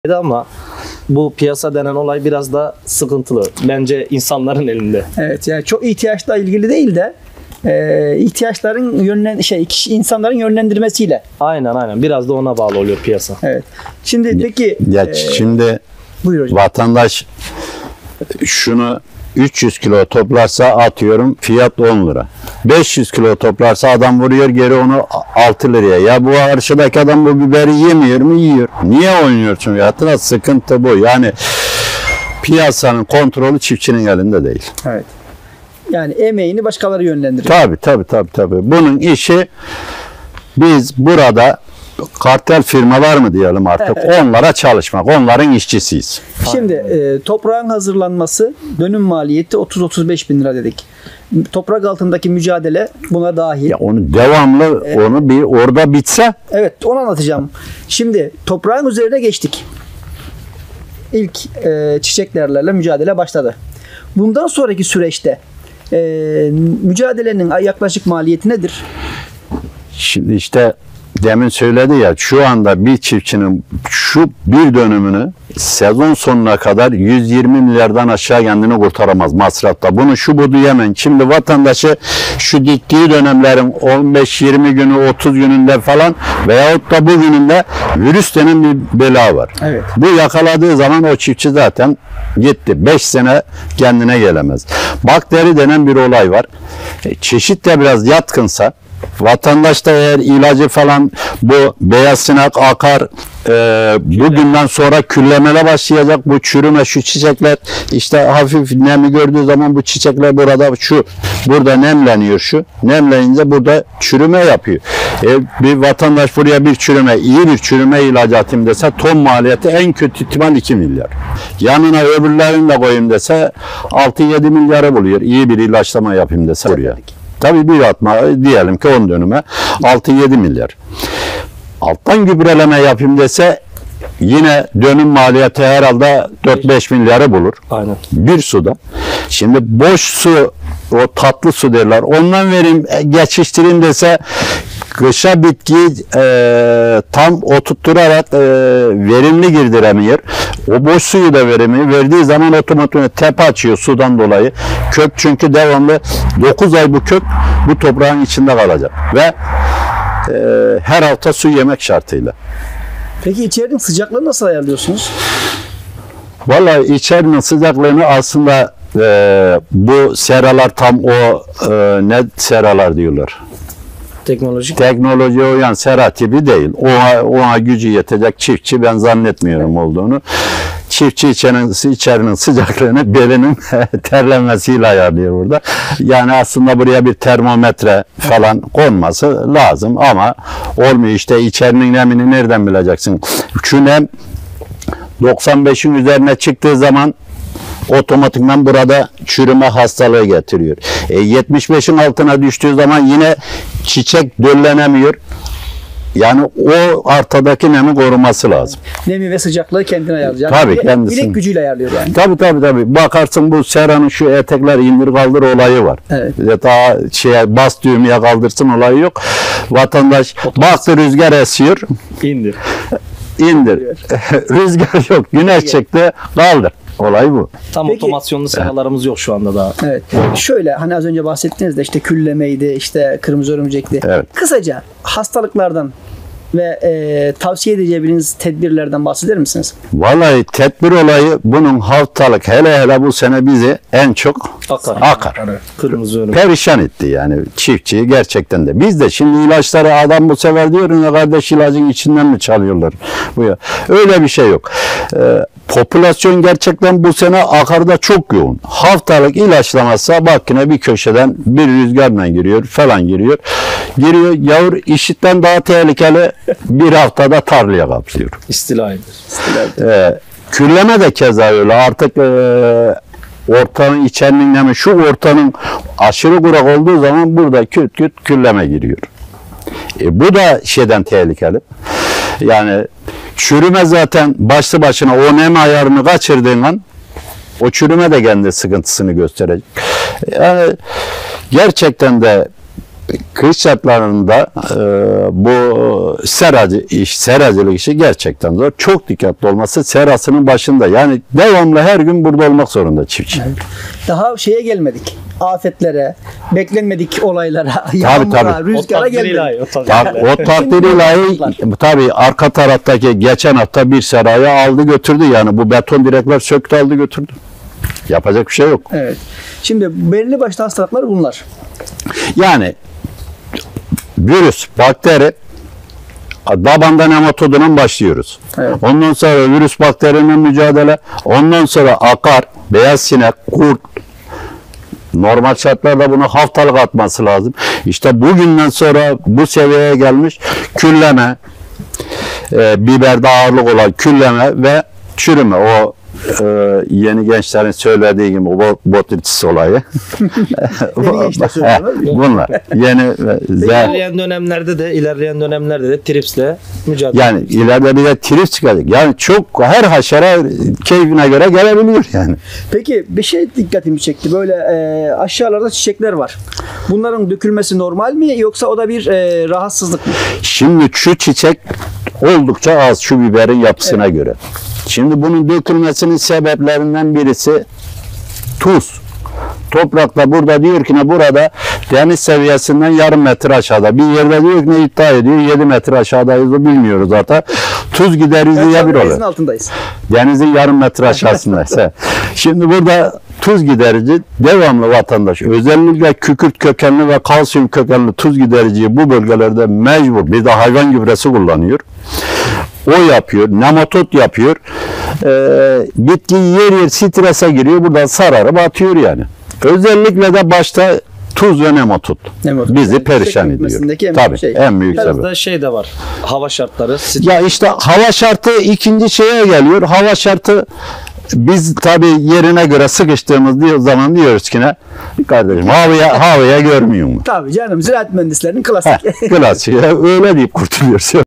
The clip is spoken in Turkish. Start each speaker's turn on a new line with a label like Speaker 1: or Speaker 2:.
Speaker 1: ama bu piyasa denen olay biraz da sıkıntılı. Bence insanların elinde.
Speaker 2: Evet, yani çok ihtiyaçla ilgili değil de ihtiyaçların insanların yönlendirmesiyle.
Speaker 1: Aynen. Biraz da ona bağlı oluyor piyasa.
Speaker 2: Evet. Şimdi peki
Speaker 3: şimdi
Speaker 2: buyur hocam.
Speaker 3: Vatandaş şunu 300 kilo toplarsa atıyorum fiyat 10 lira. 500 kilo toplarsa adam vuruyor geri onu 6 liraya. Ya bu karşıdaki adam bu biberi yemiyor mu? Yiyor. Niye oynuyorsun? Hatta sıkıntı bu. Yani piyasanın kontrolü çiftçinin elinde değil.
Speaker 2: Evet. Yani emeğini başkaları yönlendiriyor.
Speaker 3: Tabii. Bunun işi biz burada kartel firmalar mı diyelim artık, onlara çalışmak, onların işçisiyiz.
Speaker 2: Şimdi toprağın hazırlanması dönüm maliyeti 30-35 bin lira dedik. Toprak altındaki mücadele buna dahil.
Speaker 3: Ya onu devamlı onu bir orada bitse.
Speaker 2: Evet, onu anlatacağım. Şimdi toprağın üzerine geçtik. İlk çiçeklerle mücadele başladı. Bundan sonraki süreçte mücadelenin yaklaşık maliyeti nedir?
Speaker 3: Şimdi işte demin söyledi ya, şu anda bir çiftçinin şu bir dönümünü sezon sonuna kadar 120 milyardan aşağı kendini kurtaramaz masrafta. Bunu şu bu diyemem. Şimdi vatandaşı şu diktiği dönemlerin 15-20 günü 30 gününde falan veyahut da bugününde virüs denen bir bela var.
Speaker 2: Evet.
Speaker 3: Bu yakaladığı zaman o çiftçi zaten gitti. 5 sene kendine gelemez. Bakteri denen bir olay var. Çeşit de biraz yatkınsa vatandaş da eğer ilacı falan bu beyaz sinek akar bugünden sonra küllemele başlayacak, bu çürüme, şu çiçekler işte hafif nemi gördüğü zaman bu çiçekler burada nemleniyor, şu nemlenince burada çürüme yapıyor. Bir vatandaş buraya iyi bir çürüme ilacı atayım dese ton maliyeti en kötü ihtimal 2 milyar. Yanına öbürlerini de koyayım dese 6-7 milyarı buluyor. İyi bir ilaçlama yapayım dese buraya. Tabii bir atma diyelim ki 10 dönüme 6-7 milyar. Alttan gübreleme yapayım dese yine dönüm maliyeti herhalde 4-5 milyarı bulur.
Speaker 1: Aynen. Bir
Speaker 3: suda. Şimdi boş su, o tatlı su derler. Ondan vereyim, geçiştireyim dese kışa bitkiyi tam oturtturarak verimli girdiremiyor. O boş suyu da veremiyor. Verdiği zaman otomatik tepe açıyor sudan dolayı. Kök çünkü devamlı 9 ay bu kök bu toprağın içinde kalacak. Ve her hafta su yemek şartıyla.
Speaker 2: Peki içerinin sıcaklığını nasıl ayarlıyorsunuz?
Speaker 3: Vallahi içerinin sıcaklığını aslında bu seralar tam o ne seralar diyorlar. Teknolojiye uyan sera tipi değil. Ona gücü yetecek çiftçi ben zannetmiyorum olduğunu. Çiftçi içerinin sıcaklığını belinin terlemesiyle ayarlıyor burada. Yani aslında buraya bir termometre falan konması lazım ama olmuyor. İşte içerinin nemini nereden bileceksin? Şu nem 95'in üzerine çıktığı zaman otomatikman burada çürüme hastalığı getiriyor. 75'in altına düştüğü zaman yine çiçek döllenemiyor. Yani o ortadaki nemi koruması lazım.
Speaker 2: Nemi ve sıcaklığı kendine ayarlayacak.
Speaker 3: Tabii kendisi.
Speaker 2: Bilek gücüyle ayarlıyor yani.
Speaker 3: Tabii. Bakarsın bu seranın şu etekler indir kaldır olayı var.
Speaker 2: Evet.
Speaker 3: Daha bas düğmeye kaldırsın olayı yok. Vatandaş baktı rüzgar esiyor.
Speaker 1: İndir.
Speaker 3: Rüzgar yok. Güneş çıktı kaldır. Olay bu.
Speaker 1: Tam
Speaker 2: Peki,
Speaker 1: otomasyonlu seralarımız yok şu anda daha.
Speaker 2: Evet. Şöyle hani az önce bahsettiniz de işte küllemeydi, işte kırmızı örümcekti.
Speaker 3: Evet.
Speaker 2: Kısaca hastalıklardan ve tavsiye edeceğiniz tedbirlerden bahseder misiniz?
Speaker 3: Vallahi tedbir olayı bunun haftalık hele bu sene bizi en çok akar.
Speaker 1: Kırmızı örümcek.
Speaker 3: Perişan etti yani çiftçiyi gerçekten de. Biz de şimdi ilaçları adam bu sefer diyor ya kardeş ilacın içinden mi çalıyorlar? Öyle bir şey yok. Popülasyon gerçekten bu sene akarda çok yoğun. Haftalık ilaçlamazsa bak yine bir köşeden bir rüzgarla giriyor. Giriyor yavur işitten daha tehlikeli bir haftada tarlaya kapsıyor.
Speaker 1: İstilaydır.
Speaker 3: Külleme de keza öyle. Artık ortanın içerinin nemi şu ortanın aşırı kurak olduğu zaman burada küt külleme giriyor. Bu da tehlikeli. Yani çürüme zaten başlı başına o nem ayarını kaçırdığın an o çürüme de kendi sıkıntısını gösterecek. Yani gerçekten de kış şartlarında bu seracılık işi gerçekten zor. Çok dikkatli olması serasının başında. Yani devamlı her gün burada olmak zorunda çiftçi.
Speaker 2: Daha şeye gelmedik. Afetlere, beklenmedik olaylara, yağmura,
Speaker 3: tabii.
Speaker 2: rüzgara gelmedik.
Speaker 3: O takdir ilahi tabii arka taraftaki geçen hafta bir serayı aldı götürdü. Yani bu beton direkler söktü aldı götürdü. Yapacak bir şey yok.
Speaker 2: Evet. Şimdi belli başlı hastalıklar bunlar.
Speaker 3: Yani virüs, bakteri, dabanda nematodundan başlıyoruz.
Speaker 2: Evet.
Speaker 3: Ondan sonra virüs bakteriyle mücadele, ondan sonra akar, beyaz sinek, kurt. Normal şartlarda bunu haftalık atması lazım. İşte bugünden sonra bu seviyeye gelmiş külleme, biberde ağırlık olan külleme ve çürüme. O yeni gençlerin söylediği gibi o botrytis olayı.
Speaker 2: Yeni gençler söylüyorlar.
Speaker 3: Bunlar. Yeni
Speaker 1: ilerleyen dönemlerde de tripsle mücadele.
Speaker 3: yani ileride bir de trips çıkacak. Yani çok her haşere keyfine göre gelebiliyor yani.
Speaker 2: Peki bir şey dikkatimi çekti. Böyle aşağılarda çiçekler var. Bunların dökülmesi normal mi yoksa o da bir rahatsızlık mı?
Speaker 3: Şimdi şu çiçek oldukça az şu biberin yapısına göre. Şimdi bunun dökülmesinin sebeplerinden birisi tuz. Toprakta burada diyor ki ne burada deniz seviyesinden yarım metre aşağıda. Bir yerde diyor ki ne iddia ediyor 7 metre aşağıdayız o bilmiyoruz zaten. Tuz gideriz diye bir
Speaker 2: Denizin
Speaker 3: oluyor.
Speaker 2: altındayız.
Speaker 3: Denizin yarım metre aşağısındaysa. Şimdi burada tuz giderici devamlı vatandaş özellikle kükürt kökenli ve kalsiyum kökenli tuz gidericiyi bu bölgelerde mecbur bir de hayvan gübresi kullanıyor. O yapıyor, nematot yapıyor. Bitki yer strese giriyor. Buradan sararıp atıyor yani. Özellikle de başta tuz ve nematot. Bizi
Speaker 2: Yani
Speaker 3: perişan
Speaker 2: çiçek
Speaker 3: ediyor.
Speaker 2: bitmesindeki
Speaker 3: Tabii en büyük
Speaker 1: Biraz
Speaker 3: sebep.
Speaker 1: da şey de var. Hava şartları.
Speaker 3: Ya işte hava şartı ikinci şeye geliyor. Hava şartı biz tabii yerine göre sıkıştığımız zaman diyoruz ki ne? Kardeşim havaya görmüyor mu?
Speaker 2: Tabii canım ziraat mühendislerinin klasik.
Speaker 3: Klasik. Öyle deyip kurtuluyoruz.